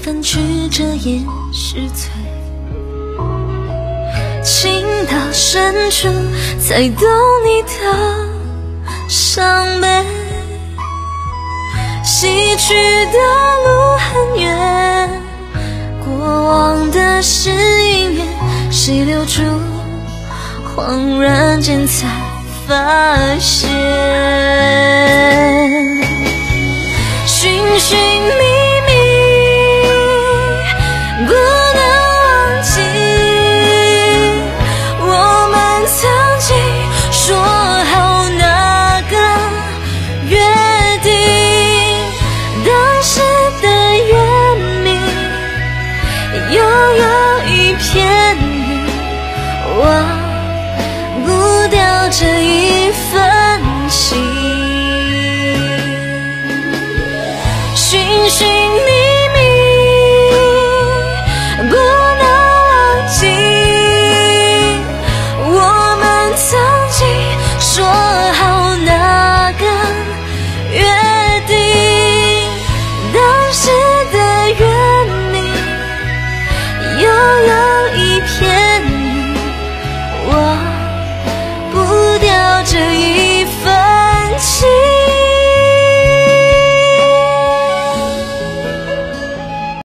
分曲折也是醉，情到深处才懂你的伤悲。西去的路很远，过往的誓言谁留住，恍然间才发现